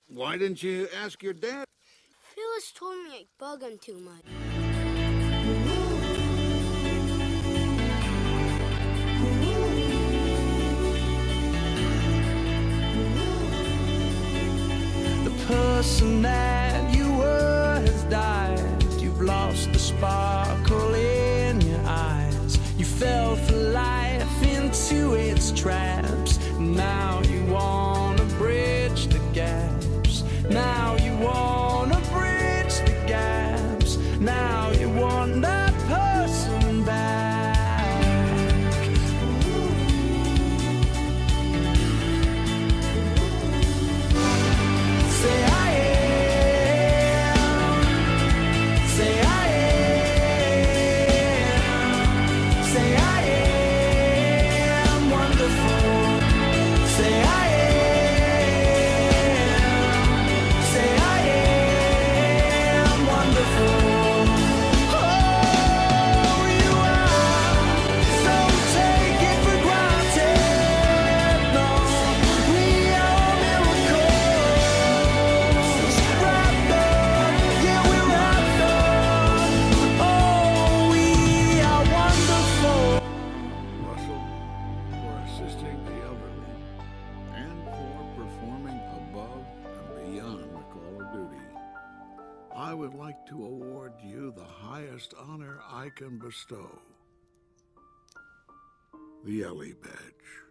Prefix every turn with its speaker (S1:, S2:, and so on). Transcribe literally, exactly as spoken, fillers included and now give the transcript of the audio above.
S1: Why didn't you ask your dad?
S2: Phyllis told me I bug him too much.
S3: The person that you were has died. You've lost the sparkle in your eyes. You fell for life into its traps. Now you wanna bridge the gaps. Now you wanna bridge the gaps. Now you want that person back. Say I am. Say I am. Say I am wonderful. Say I am. Say I am wonderful. Oh, you are. So take it for granted. No, we are miracles. Wrapped up, yeah, we're wrapped up. Oh, we are wonderful.
S1: Russell, for assisting the elderly and for performing above and beyond the call of duty, I would like to award you the highest honor I can bestow, the Ellie Badge.